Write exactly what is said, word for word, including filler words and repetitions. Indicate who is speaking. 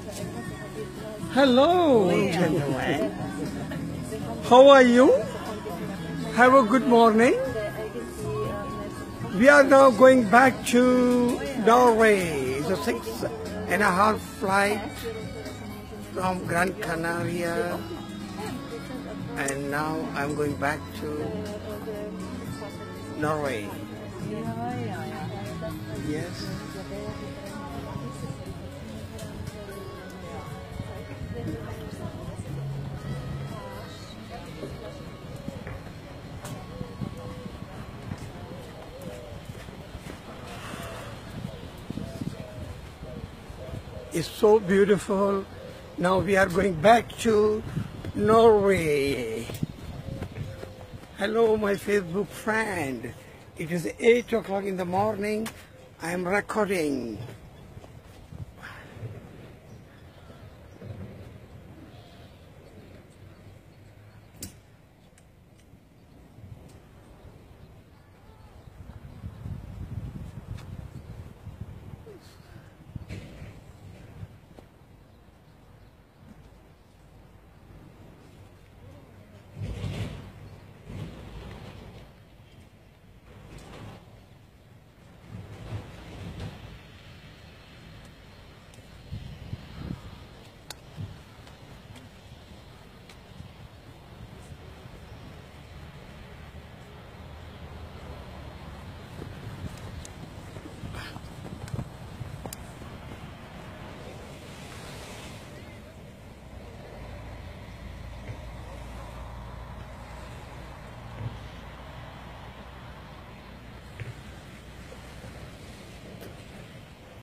Speaker 1: Hello, gentlemen. How are you? Have a good morning. We are now going back to Norway. It's a six and a half flight from Gran Canaria. And now I'm going back to Norway. Yes. It's so beautiful. Now we are going back to Norway. Hello, my Facebook friend. It is eight o'clock in the morning. I am recording.